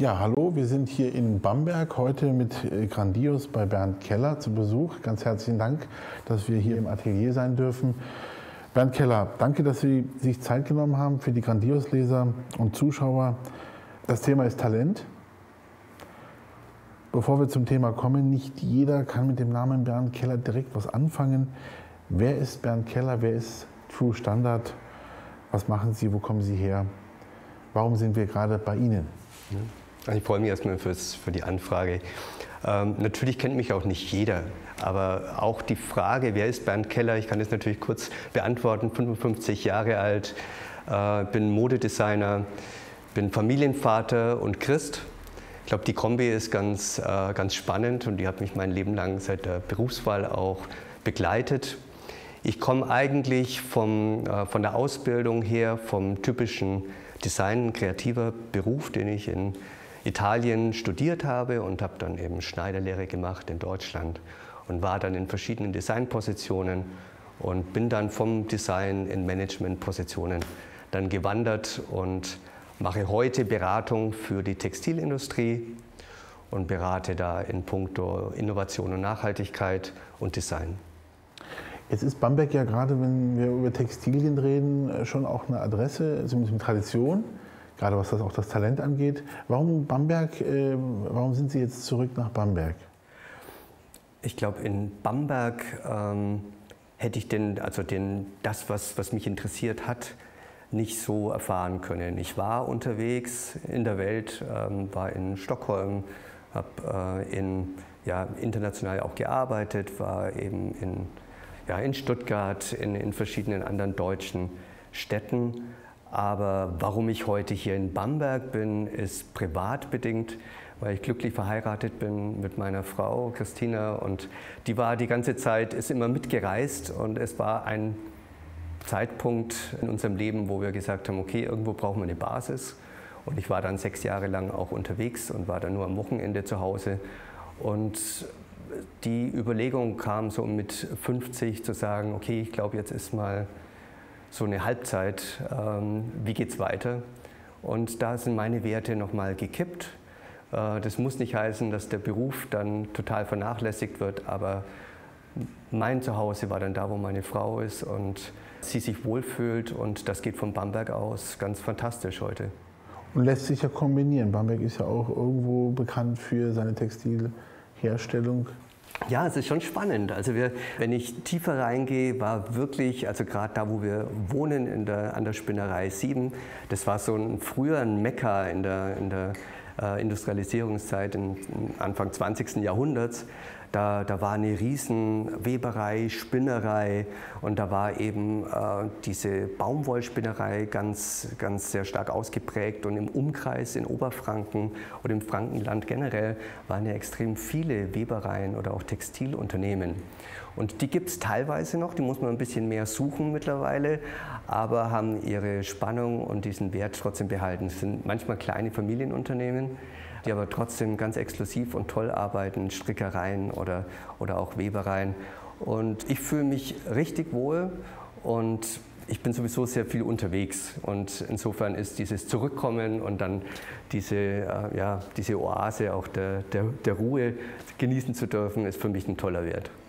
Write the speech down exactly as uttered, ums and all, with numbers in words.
Ja, hallo, wir sind hier in Bamberg, heute mit Grandios bei Bernd Keller zu Besuch. Ganz herzlichen Dank, dass wir hier im Atelier sein dürfen. Bernd Keller, danke, dass Sie sich Zeit genommen haben für die Grandios-Leser und Zuschauer. Das Thema ist Talent. Bevor wir zum Thema kommen, nicht jeder kann mit dem Namen Bernd Keller direkt was anfangen. Wer ist Bernd Keller? Wer ist True Standard? Was machen Sie? Wo kommen Sie her? Warum sind wir gerade bei Ihnen? Ich freue mich erstmal fürs, für die Anfrage. Ähm, natürlich kennt mich auch nicht jeder, aber auch die Frage, wer ist Bernd Keller, ich kann das natürlich kurz beantworten. fünfundfünfzig Jahre alt, äh, bin Modedesigner, bin Familienvater und Christ. Ich glaube, die Kombi ist ganz, äh, ganz spannend und die hat mich mein Leben lang seit der Berufswahl auch begleitet. Ich komme eigentlich vom, äh, von der Ausbildung her vom typischen Design, kreativer Beruf, den ich in Italien studiert habe und habe dann eben Schneiderlehre gemacht in Deutschland und war dann in verschiedenen Designpositionen und bin dann vom Design in Managementpositionen dann gewandert und mache heute Beratung für die Textilindustrie und berate da in puncto Innovation und Nachhaltigkeit und Design. Jetzt ist Bamberg ja gerade, wenn wir über Textilien reden, schon auch eine Adresse, zumindest mit Tradition, gerade was das auch das Talent angeht. Warum Bamberg, äh, warum sind Sie jetzt zurück nach Bamberg? Ich glaube, in Bamberg ähm, hätte ich den, also den, das, was, was mich interessiert hat, nicht so erfahren können. Ich war unterwegs in der Welt, ähm, war in Stockholm, habe äh, in, ja, international auch gearbeitet, war eben in Ja, in Stuttgart, in, in verschiedenen anderen deutschen Städten. Aber warum ich heute hier in Bamberg bin, ist privat bedingt, weil ich glücklich verheiratet bin mit meiner Frau Christina und die war die ganze Zeit, ist immer mitgereist und es war ein Zeitpunkt in unserem Leben, wo wir gesagt haben, okay, irgendwo brauchen wir eine Basis. Und ich war dann sechs Jahre lang auch unterwegs und war dann nur am Wochenende zu Hause. Und die Überlegung kam so mit fünfzig zu sagen, okay, ich glaube, jetzt ist mal so eine Halbzeit, ähm, wie geht's weiter? Und da sind meine Werte nochmal gekippt. Äh, das muss nicht heißen, dass der Beruf dann total vernachlässigt wird, aber mein Zuhause war dann da, wo meine Frau ist und sie sich wohlfühlt und das geht von Bamberg aus ganz fantastisch heute. Und lässt sich ja kombinieren. Bamberg ist ja auch irgendwo bekannt für seine Textilherstellung. Ja, es ist schon spannend. Also wir, wenn ich tiefer reingehe, war wirklich, also gerade da, wo wir wohnen, in der, an der Spinnerei sieben, das war so ein früher ein Mekka in der, in der äh, Industrialisierungszeit, in, in Anfang zwanzigsten Jahrhunderts. Da, da war eine riesen Weberei, Spinnerei und da war eben äh, diese Baumwollspinnerei ganz, ganz sehr stark ausgeprägt und im Umkreis in Oberfranken oder im Frankenland generell waren ja extrem viele Webereien oder auch Textilunternehmen. Und die gibt es teilweise noch, die muss man ein bisschen mehr suchen mittlerweile, aber haben ihre Spannung und diesen Wert trotzdem behalten. Es sind manchmal kleine Familienunternehmen, die aber trotzdem ganz exklusiv und toll arbeiten, Strickereien oder, oder auch Webereien. Und ich fühle mich richtig wohl und ich bin sowieso sehr viel unterwegs. Und insofern ist dieses Zurückkommen und dann diese, äh, ja, diese Oase auch der, der, der Ruhe genießen zu dürfen, ist für mich ein toller Wert.